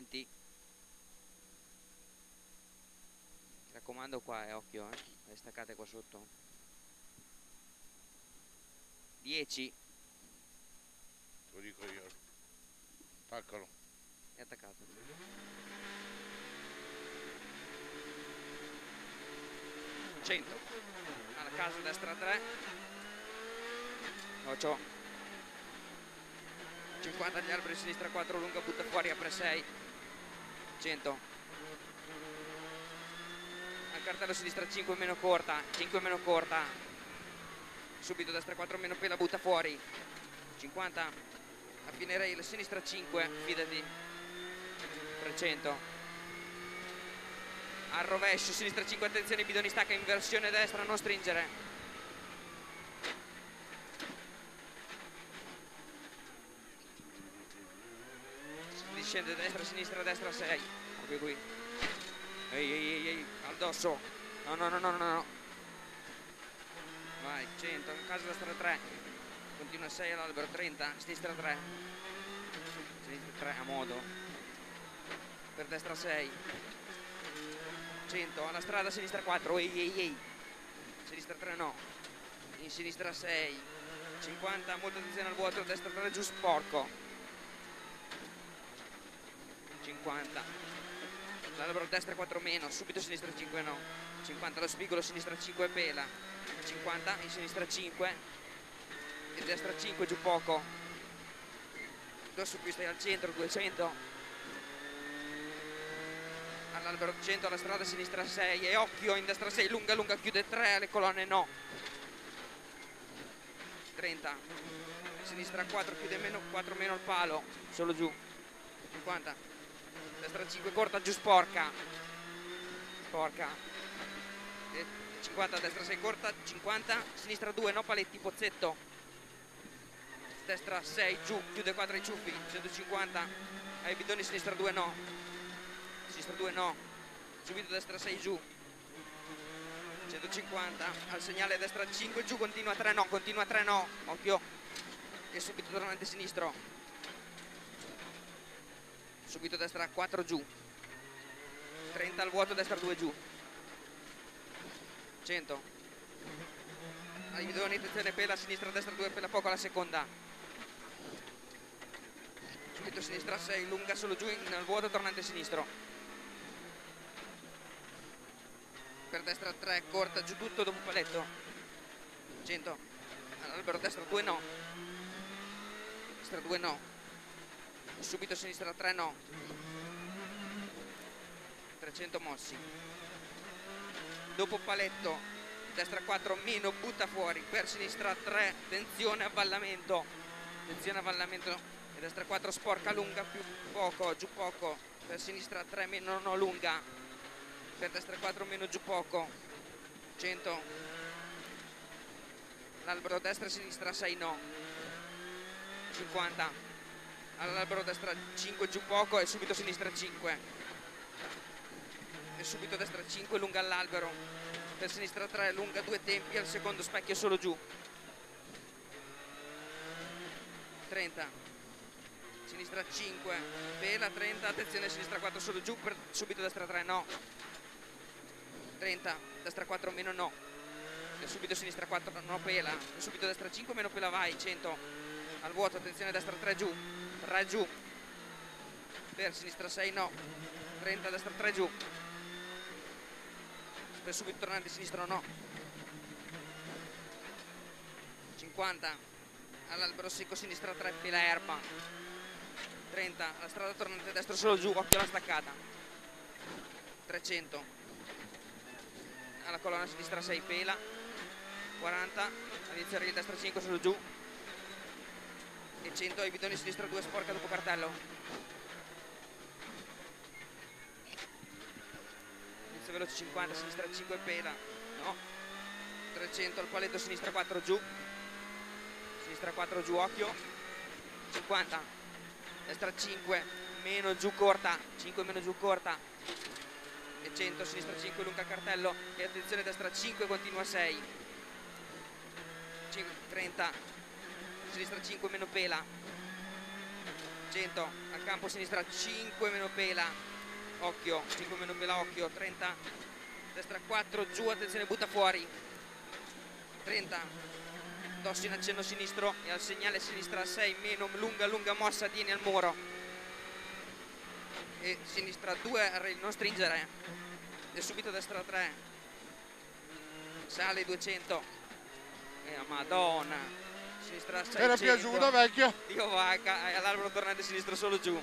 20. Mi raccomando qua, occhio, le staccate qua sotto. 10. Te lo dico io. Attaccalo. È attaccato. 100. Alla casa, destra 3. 8. 50 agli alberi, sinistra 4, lunga, butta fuori, apre 6. 100. Al cartello sinistra 5 meno corta, 5 meno corta. Subito destra 4 meno pela, butta fuori. 50. A fine rail, sinistra 5, fidati. 300. Al rovescio, sinistra 5, attenzione, bidoni stacca, inversione destra, non stringere. Scende destra, destra 6. Occhio qui. Ehi, addosso. No. Vai, 100, in casa destra 3. Continua 6 all'albero, 30, sinistra 3. Sinistra 3 a modo. Per destra 6. 100, alla strada sinistra 4. Ehi. Sinistra 3 no. In sinistra 6. 50, molta attenzione al vuoto, destra 3 giù, sporco. 50. L'albero destra 4 meno, subito sinistra 5 no. 50, lo spigolo sinistra 5 pela. 50, in sinistra 5 e destra 5 giù poco. Adesso qui stai al centro, 200. All'albero 100, alla strada sinistra 6 e occhio in destra 6, lunga, chiude 3, alle colonne no. 30. Sinistra 4, chiude meno, 4 meno il palo, solo giù. 50. Destra 5 corta, giù sporca. 50, destra 6 corta, 50, sinistra 2 no paletti, pozzetto. Destra 6 giù, chiude 4 ai ciuffi, 150. Ai bidoni, sinistra 2 no. Sinistra 2 no. Subito destra 6 giù. 150, al segnale destra 5 giù, continua 3 no, occhio. E subito tornante sinistro. Subito destra 4 giù. 30 al vuoto, destra 2 giù. 100. Ai bidoni, attenzione, pela, sinistra, destra 2, pela poco alla seconda. Subito sinistra 6, lunga solo giù, nel vuoto, tornante sinistro. Per destra 3, corta giù tutto dopo paletto. 100. All'albero destra 2 no. Destra 2 no. Subito sinistra 3 no. 300 mossi. Dopo paletto destra 4 meno, butta fuori. Per sinistra 3, tensione avvallamento. E destra 4 sporca, lunga più poco, giù poco. Per sinistra 3 meno no, lunga. Per destra 4 meno, giù poco. 100. L'albero destra e sinistra 6 no. 50. All'albero destra 5 giù poco e subito sinistra 5 e subito destra 5 lunga all'albero, per sinistra 3 lunga 2 tempi, al secondo specchio solo giù. 30, sinistra 5 pela, 30, attenzione sinistra 4 solo giù, per subito destra 3 no. 30, destra 4 meno no e subito sinistra 4 no pela e subito destra 5 meno pela, vai. 100 al vuoto, attenzione destra 3 giù, 3 giù, per sinistra 6 no. 30, destra 3 giù, per subito tornante sinistro no. 50, all'albero secco sinistra 3 pela erba. 30, alla strada tornante destro solo giù, occhio alla staccata. 300, alla colonna sinistra 6 pela. 40, all'inizio di destra 5 solo giù. E 100, ai bidoni sinistra 2 sporca dopo cartello. Inizio veloce 50, sinistra 5 pela no. 300 al paletto, sinistra 4 giù, sinistra 4 giù, occhio. 50, destra 5 meno giù corta, 5 meno giù corta e 100, sinistra 5 lunga cartello e attenzione destra 5 continua 6. 30, sinistra 5 meno pela. 100 al campo sinistra, 5 meno pela, occhio, 5 meno pela, occhio, 30, destra 4, giù, attenzione, butta fuori, 30, dosso in accenno sinistro e al segnale sinistra 6, meno, lunga, lunga mossa, tieni al muro, e sinistra 2, non stringere, e subito destra 3, sale 200, e madonna, sinistra 600, Era piaciuto vecchio. Dio vacca, all'albero tornante sinistro solo giù,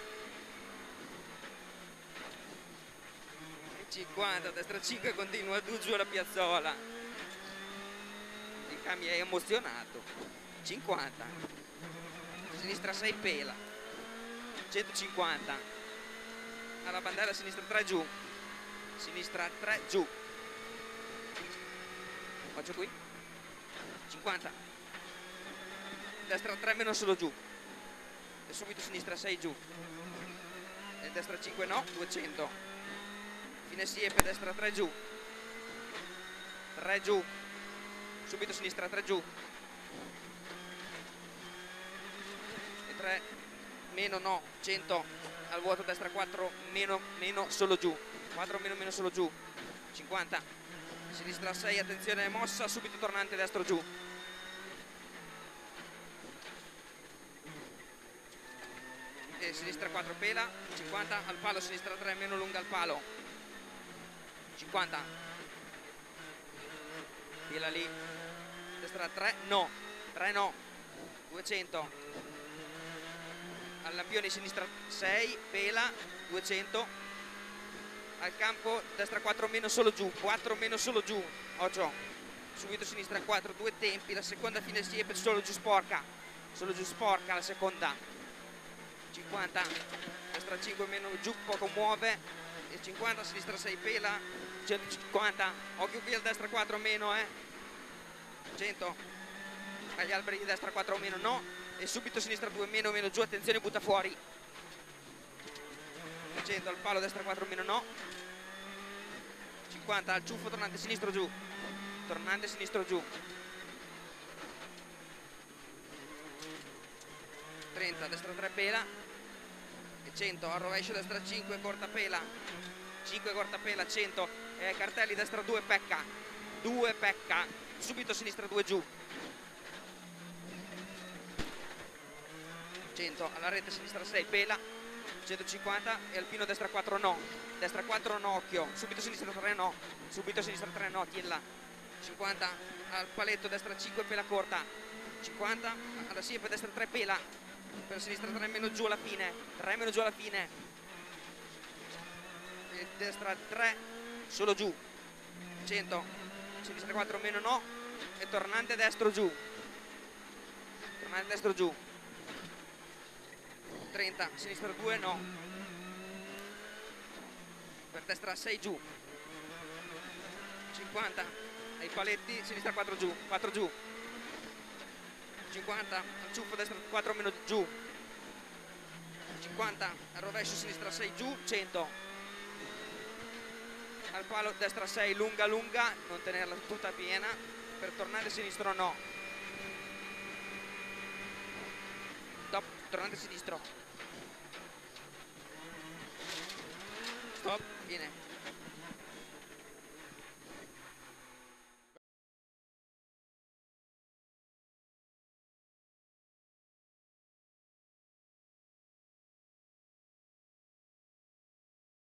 50, destra 5, continua giù alla piazzola, il cambio è emozionato, 50, sinistra 6 pela, 150, alla bandera sinistra 3 giù, sinistra 3 giù, faccio qui, 50, destra 3 meno solo giù, e subito sinistra 6 giù, e destra 5 no, 200, fine siepe, destra 3 giù, 3 giù, subito sinistra 3 giù, e 3 meno no, 100, al vuoto destra 4 meno meno solo giù, 4 meno meno solo giù, 50, sinistra 6, attenzione mossa, subito tornante destro giù, e sinistra 4 pela, 50, al palo sinistra 3 meno lunga al palo, 50, pela lì, destra 3 no, 3 no, 200, al lampione sinistra 6, pela, 200, al campo destra 4 meno solo giù, 4 meno solo giù, 8, subito sinistra 4, 2 tempi, la seconda fine siepe solo giù sporca la seconda, 50, destra 5 meno giù, poco muove, e 50, sinistra 6 pela, 150, occhio qui al destra 4 meno, 100, agli alberi di destra 4 meno no, e subito sinistra 2 meno meno giù, attenzione butta fuori, 100 al palo destra 4 meno no, 50 al ciuffo tornante sinistro giù, tornante sinistro giù, 30 destra 3 pela, e 100 al rovescio destra 5 corta pela, 5 corta pela, 100, e cartelli destra 2 pecca, 2 pecca, subito sinistra 2 giù, 100 alla rete sinistra 6 pela, 150, e alpino destra 4 no, destra 4 no, occhio, subito sinistra 3 no, subito sinistra 3 no, tienla, 50 al paletto destra 5 pela corta, 50 alla siepe destra 3 pela, per sinistra 3 meno giù alla fine, 3 meno giù alla fine, e destra 3 solo giù, 100, sinistra 4 meno no, e tornante destro giù, tornante destro giù, 30, sinistra 2 no, per destra 6 giù, 50, ai paletti sinistra 4 giù, 4 giù, 50, al ciuffo destra 4 meno giù, 50, al rovescio sinistra 6 giù, 100, al palo destra 6 lunga lunga, non tenerla tutta piena, per tornare sinistro no, stop, tornante sinistro, stop, viene.